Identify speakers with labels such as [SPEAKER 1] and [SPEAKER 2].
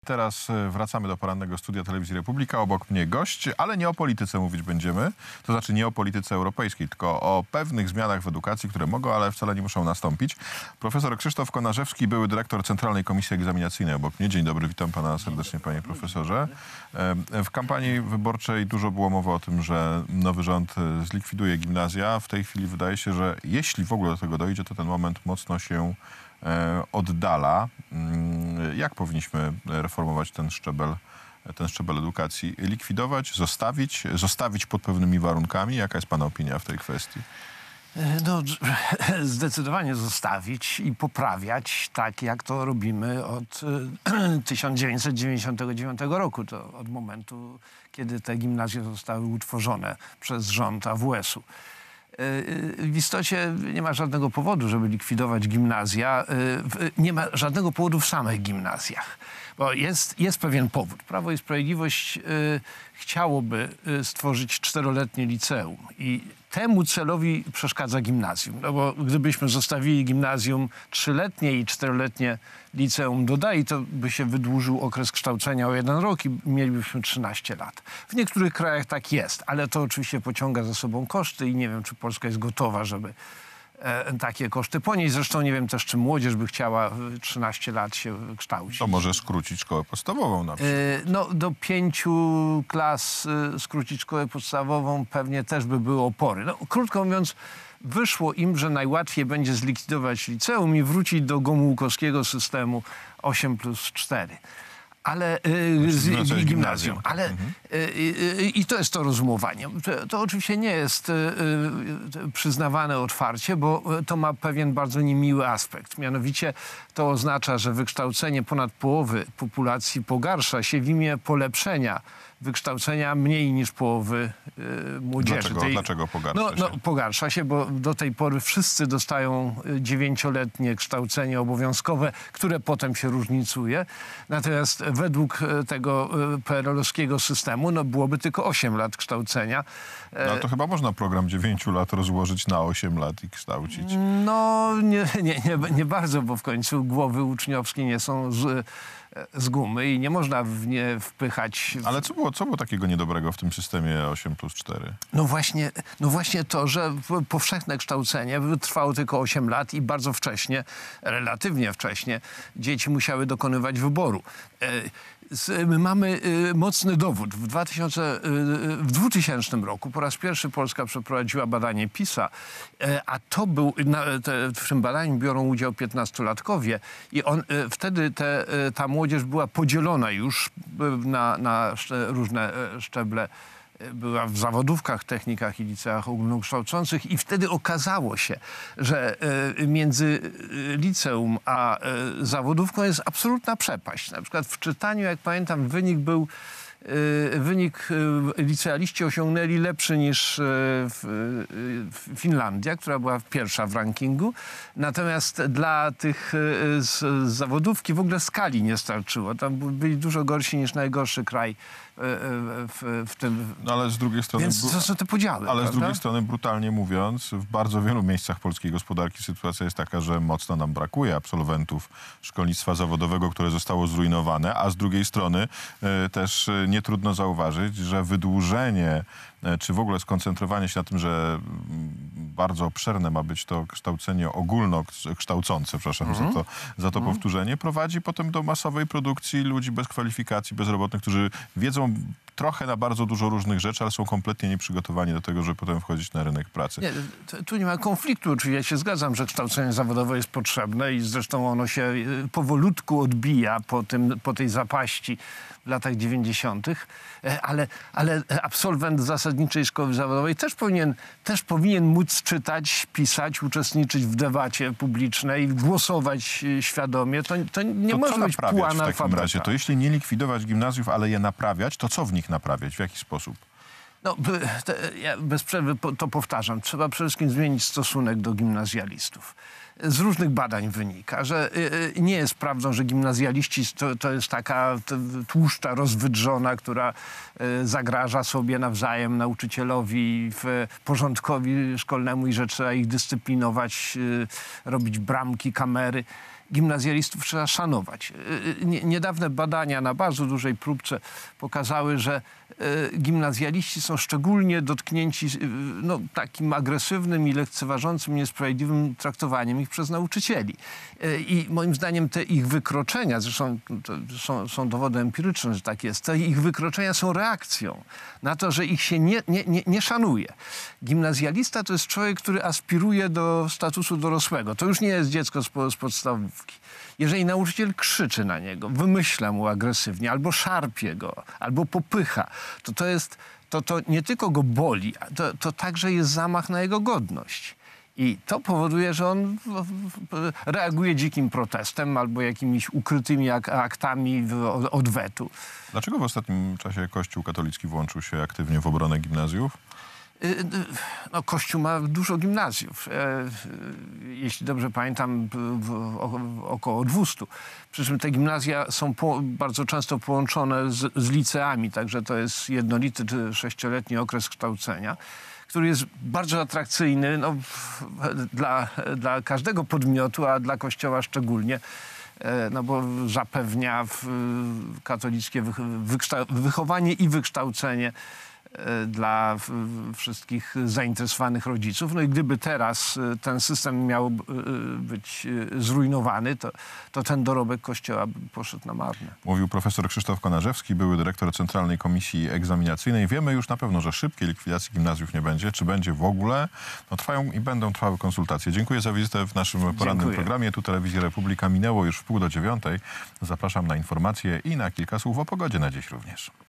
[SPEAKER 1] Teraz wracamy do porannego studia Telewizji Republika. Obok mnie gość, ale nie o polityce mówić będziemy. To znaczy nie o polityce europejskiej, tylko o pewnych zmianach w edukacji, które mogą, ale wcale nie muszą nastąpić. Profesor Krzysztof Konarzewski, były dyrektor Centralnej Komisji Egzaminacyjnej obok mnie. Dzień dobry, witam pana serdecznie, panie profesorze. W kampanii wyborczej dużo było mowy o tym, że nowy rząd zlikwiduje gimnazja. W tej chwili wydaje się, że jeśli w ogóle do tego dojdzie, to ten moment mocno się oddala. Jak powinniśmy reformować ten szczebel edukacji? Likwidować, zostawić pod pewnymi warunkami? Jaka jest pana opinia w tej kwestii?
[SPEAKER 2] No, zdecydowanie zostawić i poprawiać tak, jak to robimy od 1999 roku. To od momentu, kiedy te gimnazja zostały utworzone przez rząd AWS-u. W istocie nie ma żadnego powodu, żeby likwidować gimnazja. Nie ma żadnego powodu w samych gimnazjach. Bo jest pewien powód. Prawo i Sprawiedliwość chciałoby stworzyć 4-letnie liceum i temu celowi przeszkadza gimnazjum. No bo gdybyśmy zostawili gimnazjum 3-letnie i 4-letnie liceum dodali, to by się wydłużył okres kształcenia o 1 rok i mielibyśmy 13 lat. W niektórych krajach tak jest, ale to oczywiście pociąga za sobą koszty i nie wiem, czy Polska jest gotowa, żeby takie koszty ponieść. Zresztą nie wiem też, czy młodzież by chciała 13 lat się kształcić.
[SPEAKER 1] To może skrócić szkołę podstawową na przykład.
[SPEAKER 2] No, do 5 klas skrócić szkołę podstawową pewnie też by były opory. No, krótko mówiąc, wyszło im, że najłatwiej będzie zlikwidować liceum i wrócić do gomułkowskiego systemu 8+4. Ale gimnazjum. Ale i to jest to rozumowanie. To oczywiście nie jest przyznawane otwarcie, bo to ma pewien bardzo niemiły aspekt. Mianowicie to oznacza, że wykształcenie ponad połowy populacji pogarsza się w imię polepszenia wykształcenia mniej niż połowy młodzieży.
[SPEAKER 1] Dlaczego pogarsza się?
[SPEAKER 2] No, pogarsza się, bo do tej pory wszyscy dostają 9-letnie kształcenie obowiązkowe, które potem się różnicuje. Natomiast według tego PRL-owskiego systemu byłoby tylko 8 lat kształcenia.
[SPEAKER 1] No, ale to chyba można program 9 lat rozłożyć na 8 lat i kształcić.
[SPEAKER 2] No nie bardzo, bo w końcu głowy uczniowskie nie są z gumy i nie można w nie wpychać.
[SPEAKER 1] Ale co było takiego niedobrego w tym systemie 8+4?
[SPEAKER 2] No właśnie to, że powszechne kształcenie trwało tylko 8 lat i bardzo wcześnie, relatywnie wcześnie, dzieci musiały dokonywać wyboru. My mamy mocny dowód. W 2000 roku po raz pierwszy Polska przeprowadziła badanie PISA, a to był, w tym badaniu biorą udział 15-latkowie i wtedy ta młodzież była podzielona już na różne szczeble. Była w zawodówkach, technikach i liceach ogólnokształcących i wtedy okazało się, że między liceum a zawodówką jest absolutna przepaść. Na przykład w czytaniu, jak pamiętam, wynik licealiści osiągnęli lepszy niż Finlandia, która była pierwsza w rankingu. Natomiast dla tych z zawodówki w ogóle skali nie starczyło. Tam byli dużo gorsi niż najgorszy kraj w tym.
[SPEAKER 1] No ale z drugiej strony.
[SPEAKER 2] Więc to są te podziały.
[SPEAKER 1] Ale
[SPEAKER 2] prawda?
[SPEAKER 1] z drugiej strony, brutalnie mówiąc, w bardzo wielu miejscach polskiej gospodarki sytuacja jest taka, że mocno nam brakuje absolwentów szkolnictwa zawodowego, które zostało zrujnowane, a z drugiej strony też nie trudno zauważyć, że wydłużenie czy w ogóle skoncentrowanie się na tym, że bardzo obszerne ma być to kształcenie ogólnokształcące, przepraszam za to powtórzenie, prowadzi potem do masowej produkcji ludzi bez kwalifikacji, bezrobotnych, którzy wiedzą trochę na bardzo dużo różnych rzeczy, ale są kompletnie nieprzygotowani do tego, żeby potem wchodzić na rynek pracy.
[SPEAKER 2] Nie, tu nie ma konfliktu. Oczywiście ja się zgadzam, że kształcenie zawodowe jest potrzebne i zresztą ono się powolutku odbija po tej zapaści w latach 90. Ale absolwent zasadniczej szkoły zawodowej też powinien móc czytać, pisać, uczestniczyć w debacie publicznej, głosować świadomie. To nie może być półanalfabeta.
[SPEAKER 1] W takim razie? To jeśli nie likwidować gimnazjów, ale je naprawiać, to co w nich naprawiać? W jaki sposób?
[SPEAKER 2] No, ja bez przerwy to powtarzam. Trzeba przede wszystkim zmienić stosunek do gimnazjalistów. Z różnych badań wynika, że nie jest prawdą, że gimnazjaliści to jest taka tłuszcza rozwydrzona, która zagraża sobie nawzajem nauczycielowi, porządkowi szkolnemu i że trzeba ich dyscyplinować, robić bramki, kamery. gimnazjalistów trzeba szanować. Niedawne badania na bardzo dużej próbce pokazały, że gimnazjaliści są szczególnie dotknięci takim agresywnym i lekceważącym, niesprawiedliwym traktowaniem ich przez nauczycieli. I moim zdaniem te ich wykroczenia, zresztą są dowody empiryczne, że tak jest, te ich wykroczenia są reakcją na to, że ich się nie szanuje. Gimnazjalista to jest człowiek, który aspiruje do statusu dorosłego. To już nie jest dziecko z podstawówki. Jeżeli nauczyciel krzyczy na niego, wymyśla mu agresywnie, albo szarpie go, albo popycha, to nie tylko go boli, to także jest zamach na jego godność. I to powoduje, że on reaguje dzikim protestem albo jakimiś ukrytymi aktami odwetu.
[SPEAKER 1] Dlaczego w ostatnim czasie Kościół katolicki włączył się aktywnie w obronę gimnazjów?
[SPEAKER 2] Kościół ma dużo gimnazjów. Jeśli dobrze pamiętam, około 200. Przy czym te gimnazja są bardzo często połączone z liceami, także to jest jednolity 6-letni okres kształcenia, który jest bardzo atrakcyjny dla każdego podmiotu, a dla Kościoła szczególnie. Bo zapewnia katolickie wychowanie i wykształcenie dla wszystkich zainteresowanych rodziców. No i gdyby teraz ten system miał być zrujnowany, to ten dorobek Kościoła poszedł na marne.
[SPEAKER 1] Mówił profesor Krzysztof Konarzewski, były dyrektor Centralnej Komisji Egzaminacyjnej. Wiemy już na pewno, że szybkiej likwidacji gimnazjów nie będzie. Czy będzie w ogóle? Trwają i będą trwały konsultacje. Dziękuję za wizytę w naszym porannym programie. Tu Telewizja Republika minęło już 8:45. Zapraszam na informacje i na kilka słów o pogodzie na dziś również.